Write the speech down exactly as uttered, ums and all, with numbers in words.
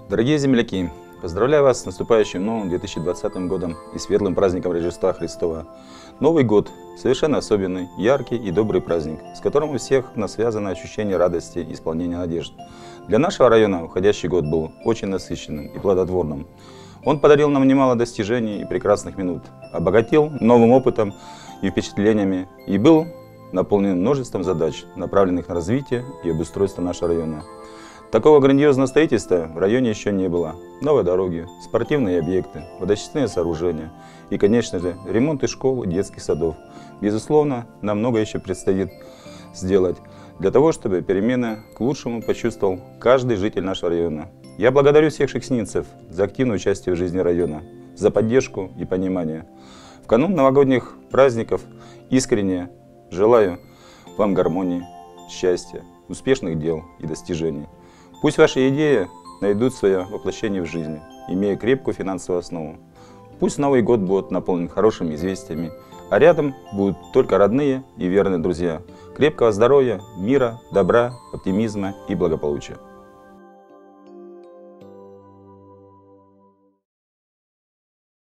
Дорогие земляки, поздравляю вас с наступающим новым две тысячи двадцатым годом и светлым праздником Рождества Христова. Новый год – совершенно особенный, яркий и добрый праздник, с которым у всех нас связано ощущение радости и исполнения надежд. Для нашего района уходящий год был очень насыщенным и плодотворным. Он подарил нам немало достижений и прекрасных минут, обогатил новым опытом и впечатлениями и был наполнен множеством задач, направленных на развитие и обустройство нашего района. Такого грандиозного строительства в районе еще не было. Новые дороги, спортивные объекты, водочистные сооружения и, конечно же, ремонты школ и детских садов. Безусловно, нам много еще предстоит сделать для того, чтобы перемены к лучшему почувствовал каждый житель нашего района. Я благодарю всех шекснинцев за активное участие в жизни района, за поддержку и понимание. В канун новогодних праздников искренне желаю вам гармонии, счастья, успешных дел и достижений. Пусть ваши идеи найдут свое воплощение в жизни, имея крепкую финансовую основу. Пусть Новый год будет наполнен хорошими известиями, а рядом будут только родные и верные друзья. Крепкого здоровья, мира, добра, оптимизма и благополучия.